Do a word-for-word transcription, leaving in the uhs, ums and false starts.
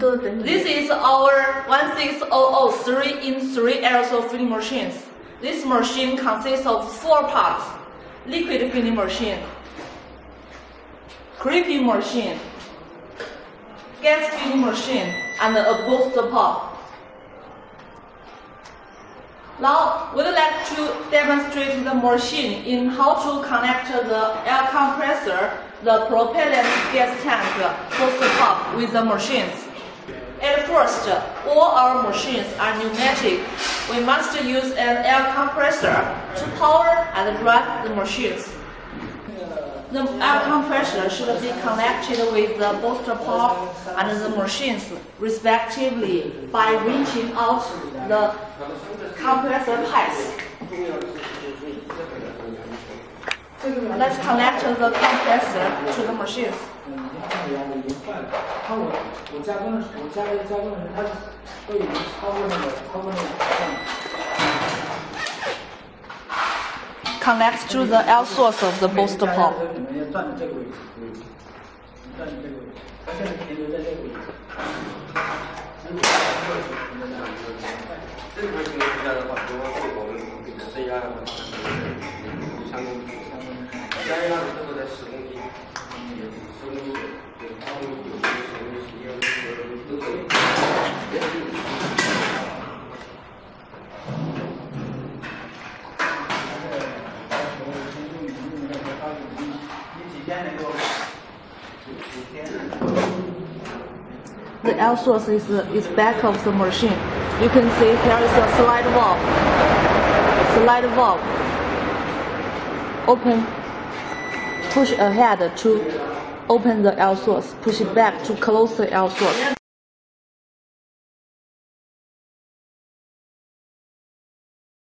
This is our one six zero zero three in three aerosol filling machines. This machine consists of four parts: liquid filling machine, clipping machine, gas filling machine, and a booster pump. Now, we'd like to demonstrate the machine in how to connect the air compressor, the propellant gas tank, booster pump with the machines. At first, all our machines are pneumatic. We must use an air compressor to power and drive the machines. The air compressor should be connected with the booster pump and the machines respectively by wrenching out the compressor pipes. Let's connect the compressor to the machines. Connect to the air source of the booster pump. The air source is, is back of the machine. You can see here is a slide valve. Slide valve. Open, push ahead to open the air source. Push back to close the air source.